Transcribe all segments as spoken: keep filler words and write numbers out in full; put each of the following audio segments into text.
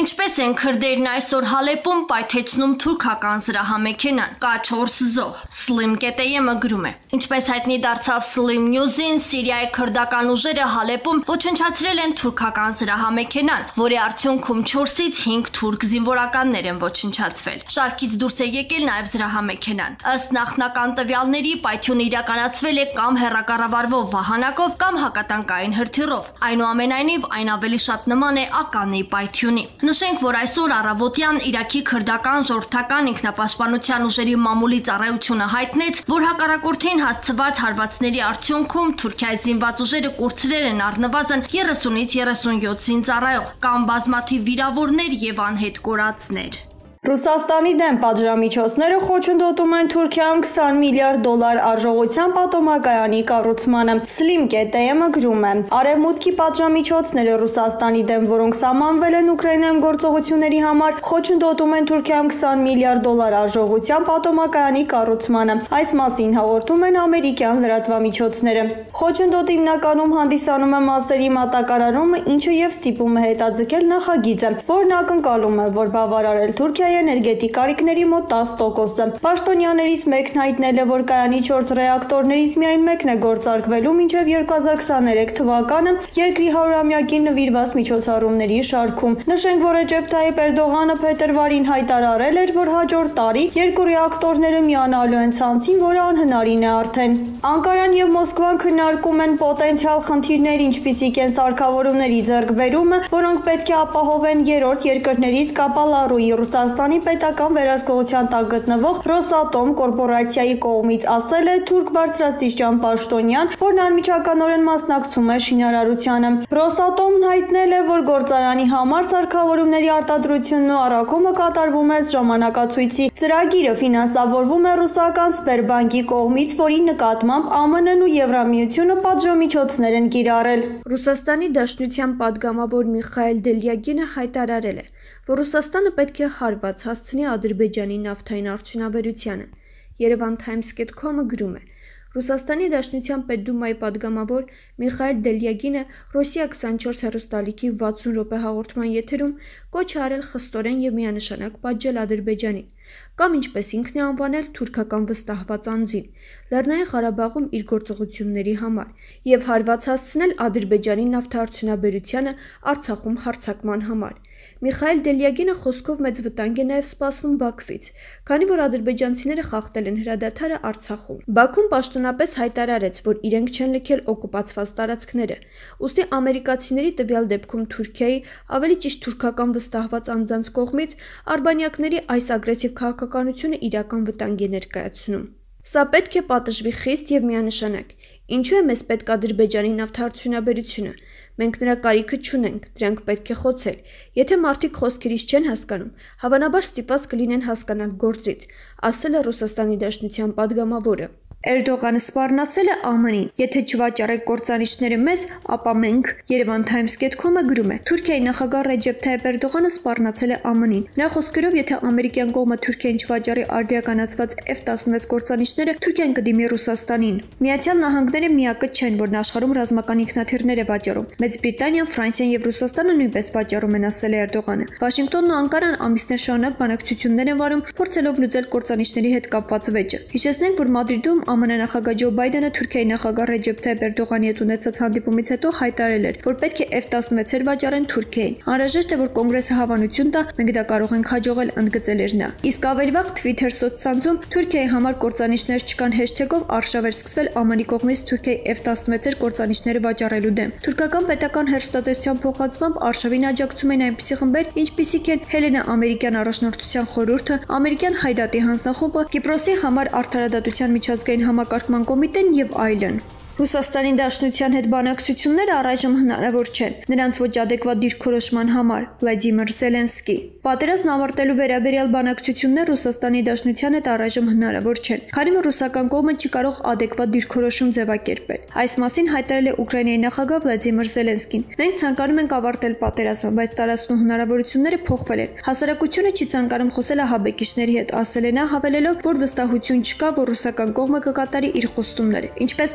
Ինչպես են քրդերն այսօր Հալեպում պայթեցնում թուրքական զրահամեքենան, կա չորս զոհ։ Slim Keteyemը գրում է. Ինչպես հայտնի դարձավ Slim News-ին, Սիրիայի քրդական ուժերը Հալեպում ոչնչացրել են թուրքական զրահամեքենան, որի արդյունքում չորսից հինգ թուրք զինվորականներ են ոչնչացվել։ Շարքից դուրս է եկել նաև զրահամեքենան։ Ըստ նախնական տվյալների, պայթյունը իրականացվել է կամ հեռակառավարվող վահանակով, կամ հակատանկային հրթիռով։ Այնուամենայնիվ, այն ավելի շատ նման է ականի պայթյունի։ Նշենք, որ այսօր առավոտյան Իրաքի քրդական ժողովրդական ինքնապաշտպանության ուժերի մամուլի ծառայությունը հայտնեց, որ հակառակորդին հասցված հարվածների արդյունքում Թուրքիայի զինված ուժերը կորցրել են առնվազն երեսունից երեսունյոթ զինծառայող, կան բազմաթիվ վիրավորներ եւ անհետ կորածներ։ Ռուսաստանի դեմ պատժամիջոցները խոչընդոտում են Թուրքիայում քսան միլիարդ դոլար արժողության պատոմակայանի կառուցմանը։ Slim Keteyemը գրում է. Արևմուտքի պատժամիջոցները Ռուսաստանի դեմ, որոնք սահմանվել են Ուկրաինայում գործողությունների համար, խոչընդոտում են Թուրքիայում քսան միլիարդ դոլար արժողության պատոմակայանի կառուցմանը։ Այս մասին հաղորդում են ամերիկյան լրատվամիջոցները։ Խոչընդոտը հիմնականում հանդիսանում է մասերի մատակարարումը, ինչը եւ ստիպում է հետաձգել նախագիծը, որն ակնկալում է, որ բավարարել Թուրքիայի էներգետիկ կարիքների մոտ տասը տոկոսը։ Պաշտոնյաներից մեկն հայտնել է, որ կայանի չորս ռեակտորներից միայն մեկն է գործարկվելու մինչև երկու հազար քսաներեք թվականը երկրի հարյուրամյակին նվիրված միջոցառումների շարքում։ Նշենք, որ Ռեջեփ Թայիփ Էրդողանը փետրվարին հայտարարել էր, որ հաջորդ տարի երկու ռեակտորները միանալու են ցանցին, որը անհնարին է արդեն։ Անկարան եւ Մոսկվան քննարկում են պոտենցիալ խնդիրներ, ինչպիսիք են սարքավորումների ձեռքբերումը, որոնք պետք է ապահովեն երրորդ երկրներից Կապալառուի Ռուսաստանի պետական վերահսկողության տակ գտնվող Ռոսատոմ կորպորացիայի կողմից, ասել է թուրք բարձրաստիճան պաշտոնյան, որն անմիջականորեն մասնակցում է շինարարությանը։ Ռոսատոմն հայտնել է, որ գործարանի համար սարքավորումների արտադրությունն ու առաքումը կատարվում է ժամանակացույցի։ Ծրագիրը ֆինանսավորվում է ռուսական Սբերբանկի կողմից, որի նկատմամբ Α M N-ն ու Եվրամիությունը պատժամիջոցներ են կիրառել։ Ռուսաստանի Դաշնության պատգամավոր Միխայել Դելյագինը հայտարարել է, որ Ռուսաստանը պետք է հարված հասցնի Ադրբեջանի նավթային արդյունաբերությանը։ Yerevan Times dot com-ը գրում է. Ռուսաստանի Դաշնության Պետդումայի պատգամավոր Միխայել Դելյագինը Ռոսիա քսանչորս հեռուստալիքի վաթսուն րոպե հաղորդման եթերում կոչ է արել խստորեն եւ միանշանակ պատժել Ադրբեջանին, կամ ինչպես ինքն է անվանել թուրքական վստահված անձին, Լեռնային Ղարաբաղում իր գործողությունների համար եւ հարված հասցնել Ադրբեջանի նավթարդյունաբերությանը Արցախում հարձակման համար։ Միխայել Դելյագինը խոսքով մեծ վտանգ է նաև սպասվում Բաքվից, քանի որ ադրբեջանցիները խախտել են հրադադարը Արցախում։ Բաքուն պաշտոնապես հայտարարեց, որ իրենք չեն լքել օկուպացված տարածքները, ուստի ամերիկացիների տվյալ դեպքում Թուրքիայի, ավելի ճիշտ թուրքական վստահված անձանց կողմից արբանյակների այս ագրեսիվ քաղաքականությունը իրական վտանգ է ներկայացնում։ Սա պետք է պատժվի խիստ եւ միանշանակ։ Ինչու է մեզ պետք Ադրբեջանի նավթարդյունաբերությունը։ Մենք նրա կարիքը չունենք, դրանք պետք է խոցել։ Եթե մարդիկ խոսքերից չեն հասկանում, հավանաբար ստիպված կլինեն հասկանալ գործից, ասել է Ռուսաստանի Դաշնության պատգամավորը։ Էրդողանը սպառնացել է Α M N-ին. Եթե չվաճառեք կործանիչները մեզ, ապա մենք, Yerevan Times dot com-ը գրում է, Թուրքիայի նախագահ Ռեջեփ Թայիփ Էրդողանը սպառնացել է Α M N-ին։ Նրա խոսքերով, եթե ամերիկյան կողմը Թուրքիային չվաճառի արդիականացված F տասնվեց կործանիչները, Թուրքիան կդիմի Ռուսաստանին։ Միացյալ Նահանգները միակը չեն, որն աշխարհում ռազմական ինքնաթիռներ է վաճառում։ Մեծ Բրիտանիան, Ֆրանսիան եւ Ռուսաստանը նույնպես վաճառում են, ասել է Էրդողանը։ Վաշինգտոնն ու Անկարան ամիսներ շարունակ բանակցություններ են վարում, փորձելով լուծել կործանիչների հետ կապված վեճը։ Հիշեցնենք, որ Մադրիդում Α M N նախագահ Ջո Բայդենը Թուրքիայի նախագահ Ռեջեփ Թայիփ Էրդողանի հետ ունեցած հանդիպումից հետո հայտարարել էր, որ պետք է F տասնվեցեր վաճառեն Թուրքիային։ Անհրաժեշտ է, որ կոնգրեսը հավանություն տա, մենք դա կարող ենք հաջողել, ընդգծել էր նա։ Իսկ ավելի վաղ Twitter սոցցանցում Թուրքիայի համար կործանիչներ չկան հեշթեգով արշավ էր սկսվել Α M N-ի կողմից Թուրքիայի F տասնվեցեր կործանիչները վաճառելու դեմ։ Թուրքական պետական հեռուստատեսության փոխանցմամբ արշավին աջակցում են այնպիսի խմբեր, ինչպիսիք են Հելենա ամերիկյան առաջնորդության խորհուրդը, ամերիկյան Հայդատի հանձնախումբը, Կիպրոսի համար արդարադատության միջազգային համակարգման կոմիտեն եւ այլն։ Ռուսաստանի Դաշնության հետ բանակցությունները առայժմ հնարավոր չեն, նրանց ոչ ադեկվատ դիրքորոշման համար, Վլադիմիր Զելենսկի։ Պատերազմն ավարտելու վերաբերյալ բանակցություններ Ռուսաստանի Դաշնության հետ առայժմ հնարավոր չեն, քանի որ ռուսական կողմը չի կարող ադեկվատ դիրքորոշում ձևակերպել։ Այս մասին հայտարարել է Ուկրաինայի նախագահ Վլադիմիր Զելենսկին։ Մենք ցանկանում ենք ավարտել պատերազմը, բայց տարածքն ու հնարավորությունները փոխվել են։ Հասարակությունը չի ցանկանում խոսել ահաբեկիչների հետ, ասել է նա, հավելելով, որ վստահություն չկա, որ ռուսական կողմը կկատարի իր խոստումները։ Ինչպես նշել է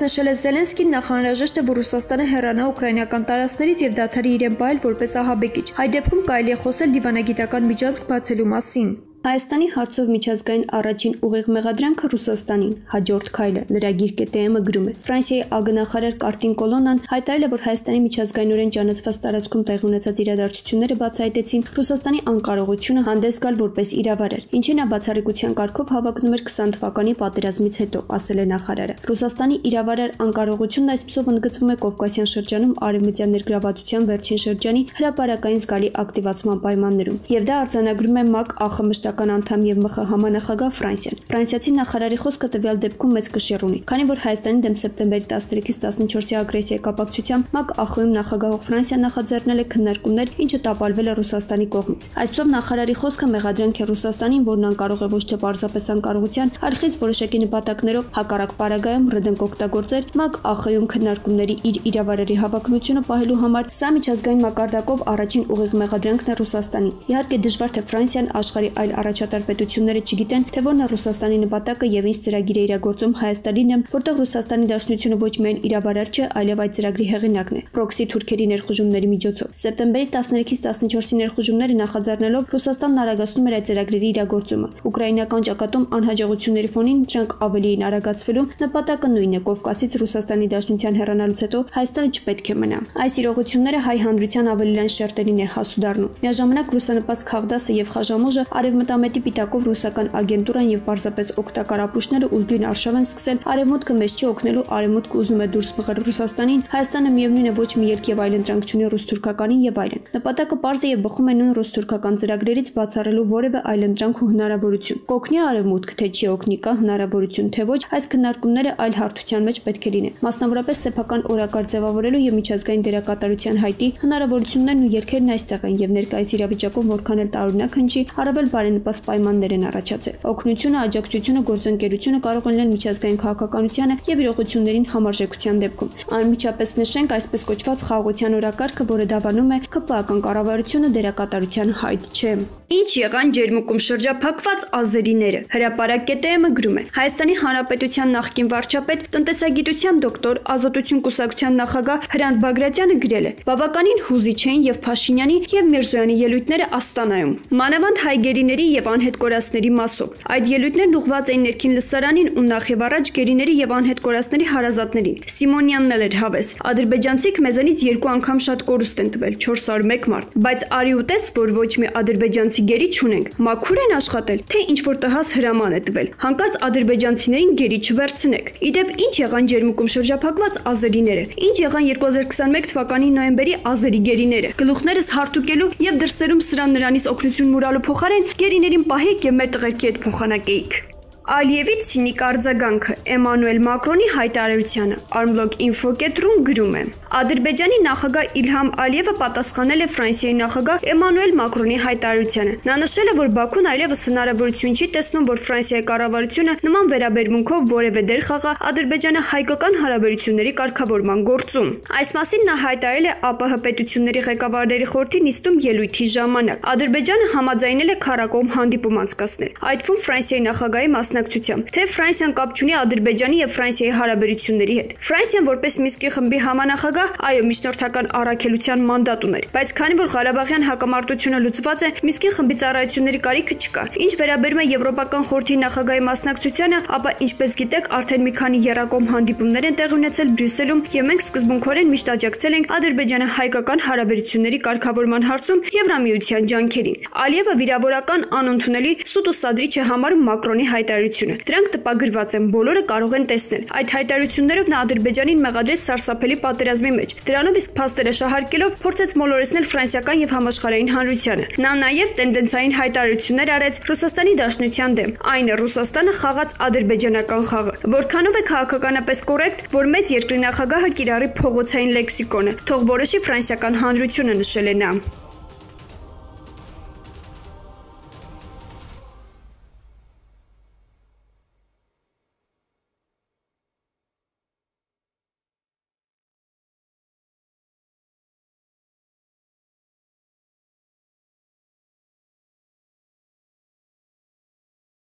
Զելենսկին նախանրաժեշտ է, որ Ռուսաստանը հեռանա ուկրաինական տարածքներից եւ դադարի իրեն բայել որպես ահաբեկիչ։ Այդ դեպքում կարելի է խոսել դիվանագիտական միջանցք բացելու մասին։ Հայաստանի հարցով միջազգային առաջին ուղիղ մեղադրանքը Ռուսաստանին, հաջորդ քայլը լրագիր կետէ-ը գրում է։ Ֆրանսիայի ագնախարար Կարտին Կոլոնան հայտարարել է, որ Հայաստանի միջազգայինորեն ճանաչված տարածքում տեղի ունեցած իրադարձությունները բացահայտեցին Ռուսաստանի անկարողությունը հանդես գալ որպես իրավարար, ինչին նա բացառիկության կարգով հավակնում էր քսան թվականի պատերազմից հետո, ասել է նախարարը։ Ռուսաստանի իրավարար անկարողությունն այսպիսով ընդգծվում է Կովկասյան շրջանում արևմտյան ներգրավվածության վերջին շրջանի հրապարակային զգալի ակտիվացման պայմաններում, եւ դա արձանագրում է ՄԱԿ ԱԽՄՇՏ անդամ եւ ՄԽ համանախագահ Ֆրանսիան։ Ֆրանսիացի նախարարի խոսքը տվյալ դեպքում մեծ կշիռ ունի, քանի որ Հայաստանի դեմ սեպտեմբերի տասներեքից տասնչորսի ագրեսիայի կապակցությամբ ՄԱԿ ԱԽ-ում նախագահող Ֆրանսիան նախաձեռնել է քննարկումներ, ինչը տապալվել է Ռուսաստանի կողմից։ Այսպիսով նախարարի խոսքը մեղադրանք է Ռուսաստանին, որն անկարող է ոչ թե պարզապես անկարողության, արխից որոշակի նպատակներով հակառակ պարագայում ռդենք օգտագործել ՄԱԿ ԱԽ-ում քննարկումների իր իրավարարի հավակնությունը պահելու համար։ Սա միջազգային մակարդակով առաջին ուղիղ մեղադրանքն է Ռուսաստանին։ Իհարկե դժվար թե Ֆրանսիան աշխարհի այլ առաջատար պետությունները չգիտեն, թե որն է Ռուսաստանի նպատակը եւ ինչ ծրագիր է իրագործում Հայաստանին, որտեղ Ռուսաստանի Դաշնությունը ոչ միայն իրավարար չէ, այլև այդ ծրագրի հեղինակն է, պրոքսի թուրքերի ներխուժումների միջոցով։ Սեպտեմբերի տասներեքից տասնչորսի ներխուժումները նախաձեռնելով Ռուսաստանն արագացնում էր այդ ծրագրերի իրագործումը։ Ուկրաինական ճակատում անհաջողությունների ֆոնին դրանք ավելի էին արագացվելու, նպատակը նույնն է՝ Կովկասից Ռուսաստանի Դաշնության հեռանալուց հետո Հայաստանը չպետք է մնա։ Այս իրողությունները հայ հանրության ավելի լայն շերտերին է հասու դառնում։ Միաժամանակ ռուսանպաստ Խաղդասը եւ Խաժամուժը արևմտամետի պիտակով ռուսական ագենտուրան եւ պարզապես օգտակար ապուշները ուժգին արշավ են սկսել արևմուտքը մեզ չի օգնելու, արևմուտքը ուզում է դուրս մղել Ռուսաստանին, Հայաստանը միևնույն է ոչ մի ելք եւ այլընտրանք չունի ռուս-թուրքականին եւ այլն։ Նպատակը պարզ է եւ բխում է նույն ռուս-թուրքական ծրագրերից բացառելու որևէ այլընտրանք ու հնարավորություն։ Կօգնի արևմուտքը, թե չի օգնի, կա հնարավորություն, թե ոչ, այս քննարկումները այլ հարթության մեջ պետք է լինեն։ Մասնավորապես սեփական օրակարգ ձևավորելու եւ միջազգային դերակատարության հայտի հնարավորություններն ու ելքերն այստեղ են եւ ներկայիս իրավիճակում որքան էլ տարօրինակ հնչի, առավել բարենպաստ պայմաններ են առաջացել։ Օգնությունը, աջակցությունը, գործընկերությունը կարող են լինել միջազգային քաղաքականությանը եւ իրողություններին համարժեքության դեպքում։ Անմիջապես նշենք այսպես կոչված խաղաղության օրակարգը, որը դավանում է ԿՊԱ-ական կառավարությունը դերակատարության հայտ չէ։ Ինչ եղան ջերմուկում շրջափակված ազերիները։ Հրապարակ կետէ-ը գրում է. Հայաստանի Հանրապետության նախկին վարչապետ, տնտեսագիտության դոկտոր, ազատություն կուսակցության նախագահ Հրանտ Բագրատյանը գրել է. բավականին հուզիչ էին եւ Փաշինյանի եւ Միրզոյանի ելույթները Աստանայում։ Մանավանդ հայ գերիների եւ անհետ կորածների մասով։ Այդ ելույթներն ուղղված էին ներքին լսարանին ու նախ եւ առաջ գերիների եւ անհետ կորածների հարազատներին։ Սիմոնյանն էլ էր հավես։ Ադրբեջանցիք մեզանից երկու անգամ շատ կորուստ են տվել, չորսսուն մեկ մարդ։ Բայց արի ու տես, որ ոչ մի ադրբեջանցի գերի չունենք։ Մաքուր են աշխատել, թե ինչ որ տհաս հրաման է տվել։ Հանկարծ ադրբեջանցիներին գերի չվերցնեք։ Իդեպ ինչ եղան ջերմուկում շրջափակված ազերիները։ Ինչ եղան երկու հազար քսաներկու թվականի նոյեմբերի ազերի գերիները։ Գլուխներս հարթուկելու եւ դրսերում սրան նրանից օգնություն մուրալու փոխարեն գերիներին պահեք եւ մեր տղերքի հետ փոխանակեիք։ Ալիևի ցինիկ արձագանքը Էմանուել Մակրոնի հայտարարությանը Armlog Info.ru-ն գրում է. Ադրբեջանի նախագահ Իլհամ Ալիևը պատասխանել է Ֆրանսիայի նախագահ Էմանուել Մակրոնի հայտարարությանը։ Նա նշել է, որ Բաքուն այլևս հնարավորություն չի տեսնում, որ Ֆրանսիայի կառավարությունը նման վերաբերմունքով որևէ դեր խաղա ադրբեջանա-հայկական հարաբերությունների կարգավորման գործում։ Այս մասին նա հայտարարել է ԱՊՀ պետությունների ղեկավարների խորհրդի նիստում ելույթի ժամանակ։ Ադրբեջանը համաձայնել է քառակողմ հանդիպում անցկացնել, այդ թվում Ֆրանսիայի նախագահի մասնակցությամբ, թե Ֆրանսիան կապ չունի Ադրբեջանի եւ Ֆրանսիայի հարաբերությունների հետ։ Ֆրանսիան որպես Մինսկի խմբի համանախագահ, այո, միջնորդական առաքելության մանդատ ուներ, բայց քանի որ Ղարաբաղյան հակամարտությունը լուծված է, Մինսկի խմբի ծառայությունների կարիքը չկա։ Ինչ վերաբերում է Եվրոպական խորհրդի նախագահի մասնակցությանը, ապա ինչպես գիտեք, արդեն մի քանի եռակողմ հանդիպումներ են տեղի ունեցել Բրյուսելում, եւ մենք սկզբունքորեն միշտ աջակցել ենք ադրբեջանա-հայկական հարաբերությունների կարգավորման հարցում Եվրամիության ջանքերին։ Ալիևը վիրավորական, անընդունելի, սուտ ու սադրիչ է համարում Մակրոնի հայտարարությունը։ Դրանք տպագրված են, բոլորը կարող են տեսնել։ Այդ հայտարարություններով նա Ադրբեջանին մեղադրեց սարսափելի պատերազմի մեջ։ Դրանով իսկ փաստերը շահարկելով փորձեց մոլորեցնել ֆրանսիական եւ համաշխարհային հանրությանը։ Նա նաեւ տենդենսային հայտարարություններ արեց Ռուսաստանի Դաշնության դեմ։ Այն է Ռուսաստանը խաղաց ադրբեջանական խաղը։ Որքանով է քաղաքականապես կոռեկտ, որ մեծ երկրի նախագահը կիրառի փողոցային լեքսիկոնը, թող որոշի ֆրանսիական հանրությունը, նշել է նա։